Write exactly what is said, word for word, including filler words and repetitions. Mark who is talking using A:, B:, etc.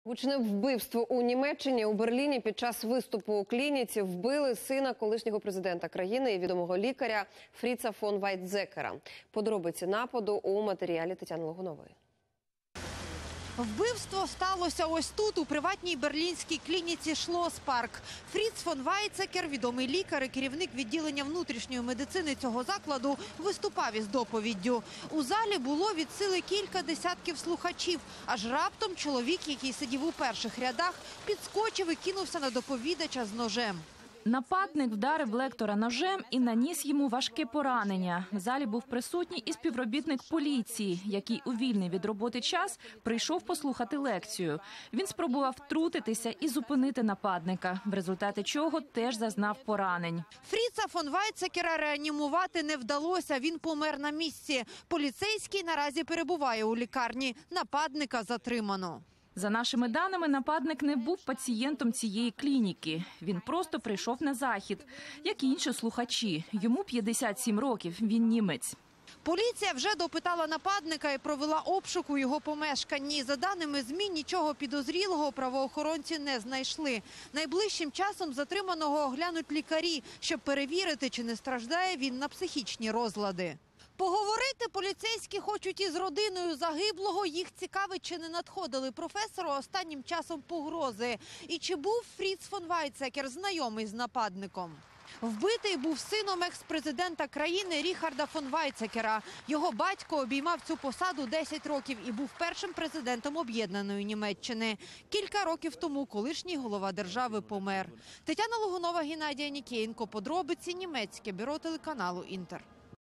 A: Гучне вбивство у Німеччині. У Берліні під час виступу у клініці вбили сина колишнього президента країни і відомого лікаря Фріца фон Вайтзекера. Подробиці нападу у матеріалі Тетяни Логунової.
B: Вбивство сталося ось тут, у приватній берлінській клініці Шлосспарк. Фріц фон Вайтзекер, відомий лікар і керівник відділення внутрішньої медицини цього закладу, виступав із доповіддю. У залі було від сили кілька десятків слухачів. Аж раптом чоловік, який сидів у перших рядах, підскочив і кинувся на доповідача з ножем.
C: Нападник вдарив лектора ножем і наніс йому важке поранення. В залі був присутній і співробітник поліції, який у вільний від роботи час прийшов послухати лекцію. Він спробував втрутитися і зупинити нападника, в результаті чого теж зазнав поранень.
B: Фріца фон Вайтзекера реанімувати не вдалося, він помер на місці. Поліцейський наразі перебуває у лікарні, нападника затримано.
C: За нашими даними, нападник не був пацієнтом цієї клініки. Він просто прийшов на захід, як і інші слухачі. Йому п'ятдесят сім років, він німець.
B: Поліція вже допитала нападника і провела обшук у його помешканні. За даними ЗМІ, нічого підозрілого правоохоронці не знайшли. Найближчим часом затриманого оглянуть лікарі, щоб перевірити, чи не страждає він на психічні розлади. Поговорити поліцейські хочуть із родиною загиблого. Їх цікавить, чи не надходили професору останнім часом погрози. І чи був Фріц фон Вайтзекер знайомий з нападником. Вбитий був сином екс-президента країни Ріхарда фон Вайтзекера. Його батько обіймав цю посаду десять років і був першим президентом об'єднаної Німеччини. Кілька років тому колишній голова держави помер. Тетяна Логунова, Геннадій Анікієнко. Подробиці. Німецьке бюро телеканалу «Інтер».